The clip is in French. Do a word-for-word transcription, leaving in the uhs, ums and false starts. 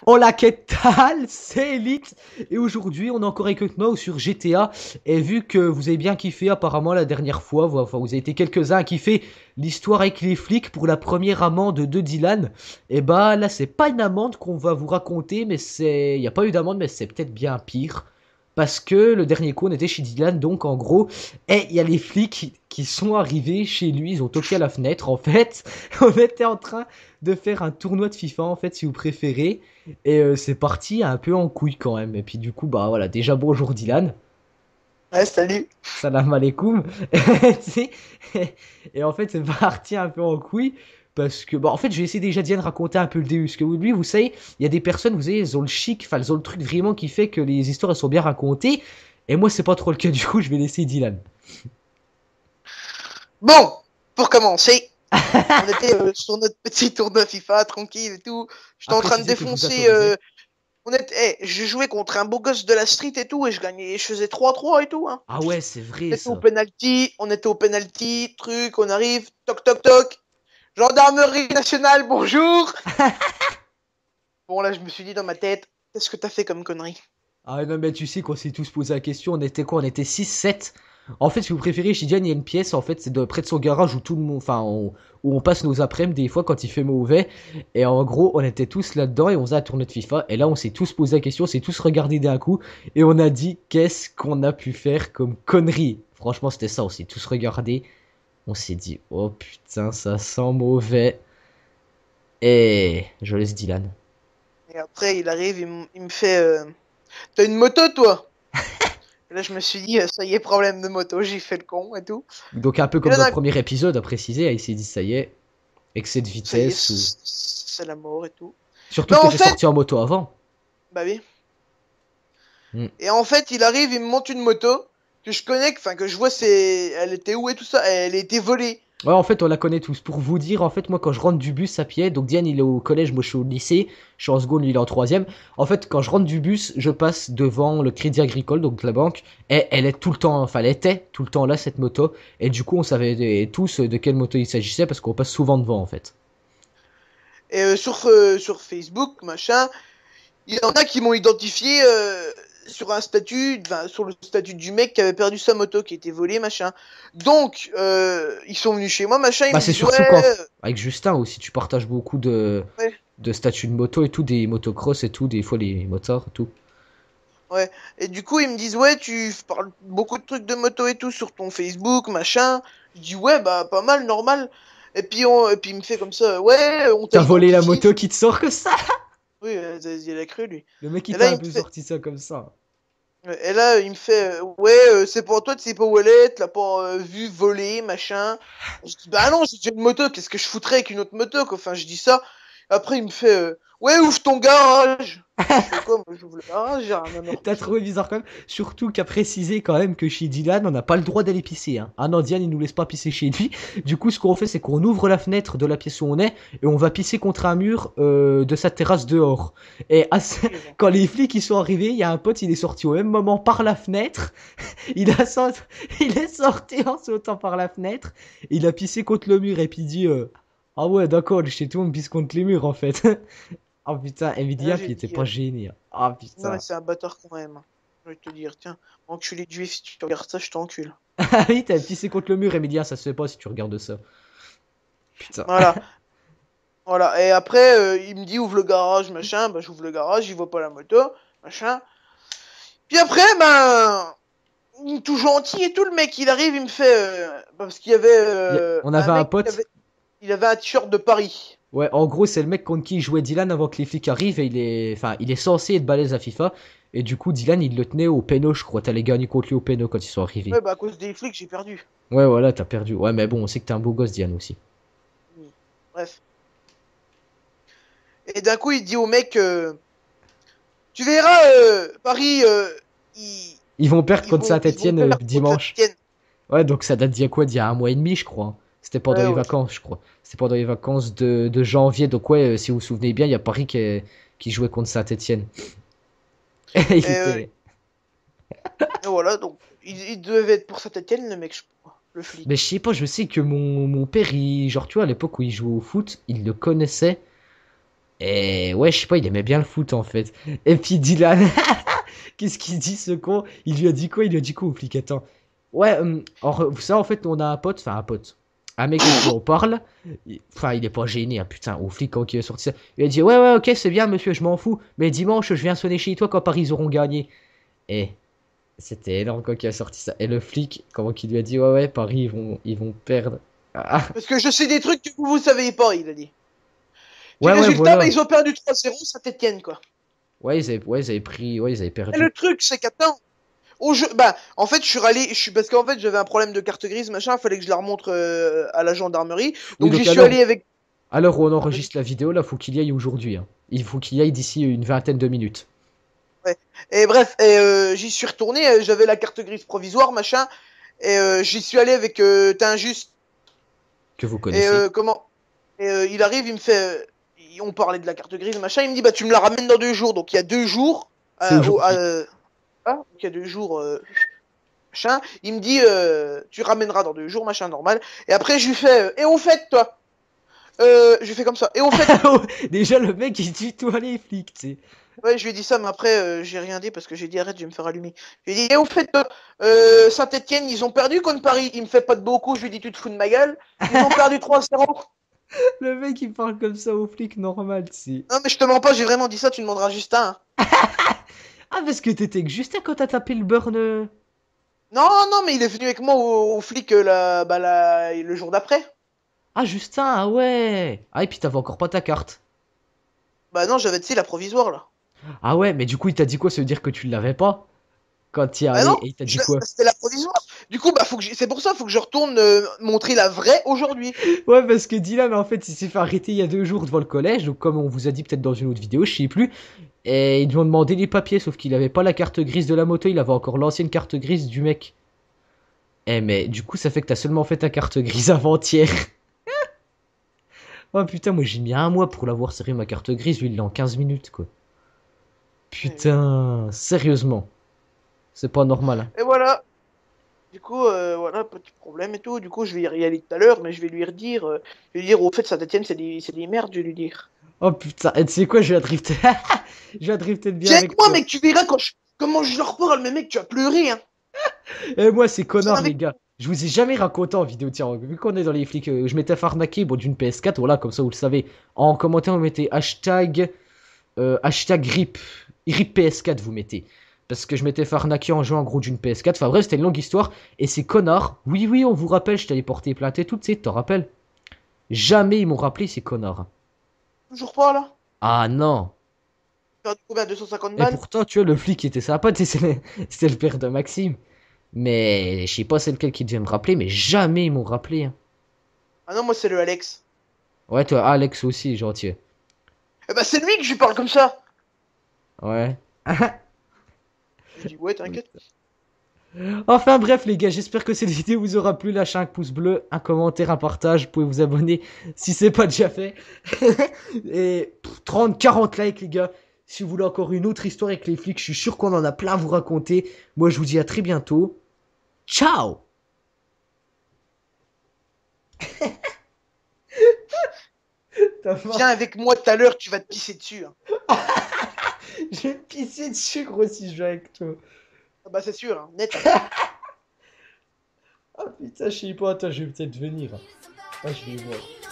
Hola, ¿qué tal? C'est Elite et aujourd'hui on est encore avec moi sur G T A et vu que vous avez bien kiffé apparemment la dernière fois, vous- enfin vous avez été quelques-uns à kiffer l'histoire avec les flics pour la première amende de Dylan, et bah là c'est pas une amende qu'on va vous raconter, mais c'est... il n'y a pas eu d'amende, mais c'est peut-être bien pire. Parce que le dernier coup on était chez Dylan, donc en gros, et il y a les flics qui, qui sont arrivés chez lui, ils ont toqué à la fenêtre en fait. On était en train de faire un tournoi de FIFA en fait si vous préférez. Et euh, c'est parti un peu en couille quand même. Et puis du coup, bah voilà, déjà bonjour Dylan. Ouais, salut. Salam alaikum. Tu sais, et en fait, c'est parti un peu en couille. Parce que, bah, en fait, je vais essayer déjà Diane de raconter un peu le début. Parce que lui, vous savez, il y a des personnes, vous savez, elles ont le chic, enfin, elles ont le truc vraiment qui fait que les histoires, elles sont bien racontées. Et moi, c'est pas trop le cas, du coup, je vais laisser Dylan. Bon, pour commencer, on était euh, sur notre petit tournoi FIFA, tranquille et tout. J'étais À en train de préciser que je vous défoncer. autorisais. Euh, on était, eh, je jouais contre un beau gosse de la street et tout, et je gagnais, je faisais trois trois et tout. Hein. Ah ouais, c'est On vrai était au ça. penalty, on était au penalty, truc, on arrive, toc toc toc. Gendarmerie nationale, bonjour. Bon là, je me suis dit dans ma tête, qu'est-ce que t'as fait comme connerie? Ah non, mais tu sais qu'on s'est tous posé la question, on était quoi? On était six sept. En fait, si vous préférez, chez Diane, il y a une pièce, en fait, c'est de, près de son garage où tout le monde, enfin, on- où on passe nos après-midi des fois quand il fait mauvais. Et en gros, on était tous là-dedans et on faisait la tournée de FIFA. Et là, on s'est tous posé la question, on s'est tous regardé d'un coup. Et on a dit, qu'est-ce qu'on a pu faire comme connerie? Franchement, c'était ça, on s'est tous regardés. On s'est dit, oh putain, ça sent mauvais. Et je laisse Dylan. Et après, il arrive, il, m- il me fait, euh, t'as une moto toi? Et là, je me suis dit, euh, ça y est, problème de moto, j'ai fait le con et tout. Donc, un peu Et comme là, dans le d'un premier épisode, à préciser, il s'est dit, ça y est, excès de ça y est, vitesse ou. c'est la mort et tout. Surtout Mais que en t'étais fait, sorti en moto avant. bah oui. Hmm. Et en fait, il arrive, il me monte une moto que je connais, enfin que je vois, c'est, elle était où et tout ça, elle était volée. Ouais, en fait, on la connaît tous. Pour vous dire, en fait, moi, quand je rentre du bus à pied, donc Diane, il est au collège, moi, je suis au lycée, je suis en seconde, lui, il est en troisième. En fait, quand je rentre du bus, je passe devant le Crédit Agricole, donc la banque, et elle est tout le temps, enfin, elle était tout le temps là, cette moto. Et du coup, on savait tous de quelle moto il s'agissait parce qu'on passe souvent devant, en fait. Et euh, sur euh, sur Facebook, machin, il y en a qui m'ont identifié euh, sur un statut, enfin sur le statut du mec qui avait perdu sa moto, qui était volée, machin. Donc euh, ils sont venus chez moi, machin, ils Bah, me c'est disent surtout ouais, quand, avec Justin aussi, tu partages beaucoup de, ouais, de statuts de moto et tout, des motocross et tout, des fois les motards et tout. ouais. Et du coup ils me disent ouais, tu parles beaucoup de trucs de moto et tout sur ton Facebook, machin. Je dis ouais, bah pas mal, normal. Et puis on, et puis il me fait comme ça, ouais, on t'a T'as volé la identifié. moto qui te sort que ça? Oui, euh, il a cru lui. Le mec, il Et là t'a il un me peu fait, sorti ça comme ça. et là il me fait, euh, ouais, euh, c'est pour toi, tu sais pas où elle est, tu l'as pas euh, vu voler, machin. Je dis bah non, j'ai déjà une moto, qu'est-ce que je foutrais avec une autre moto, quoi. Enfin, je dis ça. Après il me fait, euh, ouais, ouvre ton garage. Je fais quoi? Moi j'ouvre le garage, j'ai rien à me T'as refiler. trouvé bizarre quand même. Surtout qu'à préciser quand même que chez Dylan, on n'a pas le droit d'aller pisser. Hein. Ah non, Diane, il nous laisse pas pisser chez lui. Du coup, ce qu'on fait, c'est qu'on ouvre la fenêtre de la pièce où on est et on va pisser contre un mur euh, de sa terrasse dehors. Et à ce- Oui, bon. quand les flics ils sont arrivés, il y a un pote, il est sorti au même moment par la fenêtre. Il, a sa- il est sorti en sautant par la fenêtre. Il a pissé contre le mur et puis il dit euh, ah ouais, d'accord, chez tout, on pisse contre les murs en fait. Oh putain, Et là Nvidia, j'ai il était dit, pas euh, gêné. Ah non mais putain. c'est un bâtard quand même. Je vais te dire, tiens, enculé de juif, si tu regardes ça, je t'encule. Ah oui, t'as pissé contre le mur, Emilia, ça se fait pas si tu regardes ça. Putain. Voilà, voilà. Et après, euh, il me dit ouvre le garage, machin, bah j'ouvre le garage, il voit pas la moto, machin. Puis après, ben, tout gentil et tout, le mec, il arrive, il me fait, euh, parce qu'il y avait Y a- euh, On un avait un mec qui pote. avait, il avait un t-shirt de Paris. Ouais, en gros, c'est le mec contre qui il jouait Dylan avant que les flics arrivent et il est, enfin, il est censé être balèze à FIFA. Et du coup, Dylan, il le tenait au péno, je crois. T'allais gagner contre lui au péno quand ils sont arrivés. Ouais, bah à cause des flics, j'ai perdu. Ouais, voilà, t'as perdu. Ouais, mais bon, on sait que t'es un beau gosse, Dylan aussi. Hmm. Bref. Et d'un coup, il dit au mec, euh, tu verras, euh, Paris, euh, ils, Ils vont perdre ils contre vont, ils vont Saint-Etienne perdre contre dimanche. Saint-Étienne. Ouais, donc ça date d'il y a quoi? D'il y a un mois et demi, je crois. Hein. C'était pendant Ouais, les ouais. vacances, je crois. C'était pendant les vacances de, de janvier. Donc ouais, euh, si vous vous souvenez bien, il y a Paris qui, qui jouait contre Saint-Etienne. Il Et, euh, était. et voilà, donc, il, il devait être pour Saint-Étienne, le mec, je crois, le Mais je flic. sais pas, je sais que mon, mon père, il, genre, tu vois, à l'époque où il jouait au foot, il le connaissait. Et ouais, je sais pas, il aimait bien le foot en fait. Et puis Dylan, qu'est-ce qu'il dit ce con? Il lui a dit quoi? Il lui a dit quoi au flic? Attends. Ouais, hum, alors, ça en fait, on a un pote, enfin un pote. Un mec avec qui on parle. il- Enfin, il est pas gêné, hein, putain. Au flic, quand il est sorti ça, il a dit ouais, ouais, ok, c'est bien, monsieur, je m'en fous. Mais dimanche, je viens sonner chez toi quand Paris ils auront gagné. Et c'était énorme quand il a sorti ça. Et le flic, comment qu'il lui a dit ouais, ouais, Paris ils vont, ils vont perdre. Ah, Parce que je sais des trucs que vous, vous savez pas, il a dit. Du ouais, ouais, résultat, bah, voilà. ils ont perdu trois zéro, Saint-Etienne, quoi. Ouais, ils avaient, ouais, ils avaient pris, ouais, ils avaient Et perdu. le truc, c'est qu'attends, au jeu, bah, en fait, je suis rallé, je suis, parce qu'en fait, j'avais un problème de carte grise, machin, fallait que je la remontre euh, à la gendarmerie. Oui, Donc, j'y donc suis alors, allé avec. alors où on Ah, vas-y. enregistre la vidéo, là, faut qu'il y aille aujourd'hui, hein. Il faut qu'il y aille d'ici une vingtaine de minutes. Ouais. Et bref, et euh, j'y suis retourné, euh, j'avais la carte grise provisoire, machin, et euh, j'y suis allé avec euh, Tinjus. Que vous Et connaissez. euh, comment? Et euh, il arrive, il me fait, euh, on parlait de la carte grise, machin, il me dit, bah, tu me la ramènes dans deux jours. Donc, il y a deux jours, C'est euh, au, aujourd'hui. euh, ah, donc, il y a deux jours, euh, machin. Il me dit, euh, tu ramèneras dans deux jours, machin, normal. Et après, je lui fais, euh, et au fait, toi? Euh, je lui fais comme ça. Et au fait, Déjà, le mec, il tutoie les flics, tu sais. ouais, je lui ai dit ça, mais après, euh, j'ai rien dit parce que j'ai dit arrête, je vais me faire allumer. Je lui ai dit, et au fait, toi, euh, Saint-Etienne, ils ont perdu contre Paris. Il me fait pas de beaucoup. Je lui ai dit, tu te fous de ma gueule. Ils ont perdu trois zéro. Le mec, il parle comme ça aux flics, normal, tu sais. Non, mais je te mens pas, j'ai vraiment dit ça, tu demanderas juste un. Hein. Ah, parce que t'étais que juste à quand t'as tapé le burn. euh. Non, non, mais il est venu avec moi au, au flic euh, la, bah, la, le jour d'après. Ah, Justin, ah ouais. Ah, et puis t'avais encore pas ta carte. Bah non, j'avais, tu sais, la provisoire, là. Ah ouais, mais du coup, il t'a dit quoi? Ça veut dire que tu l'avais pas quand il y est Bah allé non, et il t'a je dit l'ai- quoi? c'était la provisoire. Du coup, bah, faut que j'ai- c'est pour ça, faut que je retourne euh, montrer la vraie aujourd'hui. Ouais, parce que Dylan, en fait, il s'est fait arrêter il y a deux jours devant le collège. Donc, comme on vous a dit peut-être dans une autre vidéo, je sais plus. Et ils lui ont demandé les papiers, sauf qu'il avait pas la carte grise de la moto, il avait encore l'ancienne carte grise du mec. Eh, mais du coup, ça fait que t'as seulement fait ta carte grise avant-hier. Oh putain, moi j'ai mis un mois pour l'avoir serré ma carte grise, lui il l'a en quinze minutes quoi. Et, Putain, sérieusement, c'est pas normal, hein. et voilà. Du coup, euh, voilà, petit problème et tout. Du coup, je vais y aller tout à l'heure, mais je vais lui redire. Euh, je vais lui dire, au fait, Saint-Etienne, c'est des, c'est des merdes, je vais lui dire. Oh putain, et tu sais quoi, je vais drifter. Je vais drifter bien Viens avec avec moi, toi. mec, tu verras quand je, comment je leur parle, mais mec, tu vas pleurer, hein. Et moi, c'est Viens connard, les avec gars. Je vous ai jamais raconté en vidéo. Tiens, vu qu'on est dans les flics, euh, je m'étais fait arnaquer bon, d'une P S quatre. Voilà, comme ça, vous le savez. En commentaire, vous mettez hashtag, euh, hashtag RIP. RIP P S quatre, vous mettez. Parce que je m'étais fait arnaquer en jouant en gros d'une P S quatre. Enfin, bref, c'était une longue histoire. Et ces connards, oui, oui, on vous rappelle, je t'avais porté plainte et tout, tu sais, t'en rappelles? Jamais ils m'ont rappelé, ces connards. toujours pas, là. Ah non. Perdu combien? deux cent cinquante Et balles? pourtant, tu vois, le flic était sympa, tu sais, c'était c'était le père de Maxime. Mais je sais pas c'est lequel qui devait me rappeler, mais jamais ils m'ont rappelé, hein. Ah non, moi, c'est le Alex. Ouais, toi, Alex aussi, gentil. Eh bah, c'est lui que je lui parle comme ça. Ouais. Je dis, ouais, t'inquiète. Enfin bref les gars, j'espère que cette vidéo vous aura plu. Lâchez un pouce bleu, un commentaire, un partage. Vous pouvez vous abonner si c'est pas déjà fait. Et trente, quarante likes les gars. Si vous voulez encore une autre histoire avec les flics, je suis sûr qu'on en a plein à vous raconter. Moi je vous dis à très bientôt. Ciao. Viens avec moi tout à l'heure, tu vas te pisser dessus. Hein. Je vais pisser dessus gros si je joue avec toi. Ah bah, c'est sûr, hein, net. Hein. Ah putain, je sais pas, attends, je vais peut-être venir. Ah, je vais voir.